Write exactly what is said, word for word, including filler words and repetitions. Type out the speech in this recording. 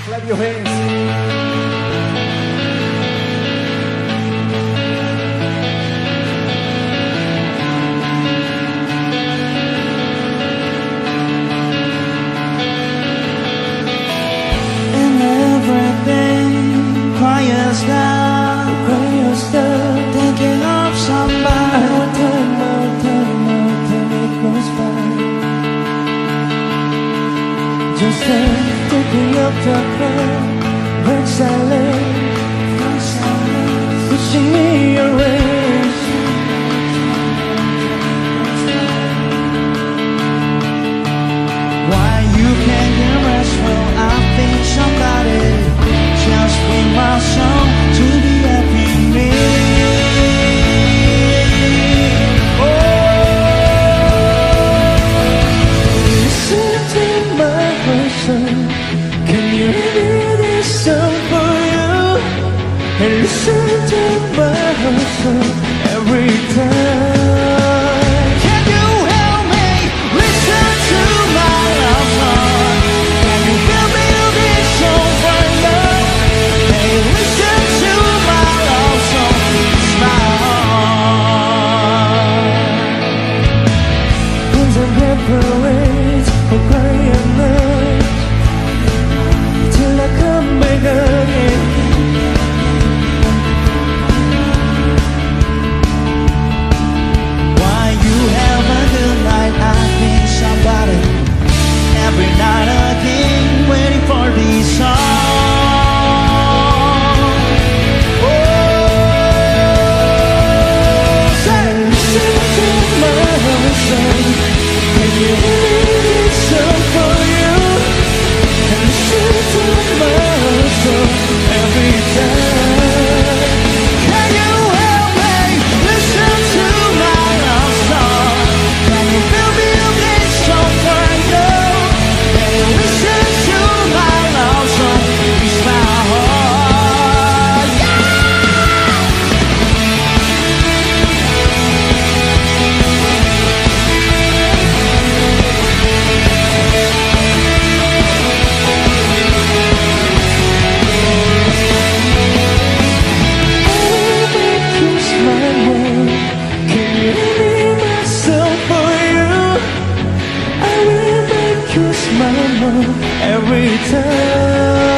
Clap your hands. And everything quiets down, quiets down. Thinking of somebody. More time, more time, more time it goes by. Just then, taking up the crowd, break silence, pushing me away. Why you can't get rest? Well, I think somebody just bring my song to the happy me. Oh, listen to my voice. Can you hear this song for you? And listen to my voice every time. Can you help me listen to my love song? Can you feel me this song right now? Can you listen to my love song? It's my heart. Winds and parades will cry at night till I come back again. Why you have a good night? I think somebody every night again, waiting for this song. Oh, say, listen to my song. Can you hear this song for you? And listen to my song every time. Can you help me listen to my love song? Can you feel me on this song right now? Can you listen to my love song? It's my heart. Yeah! Every time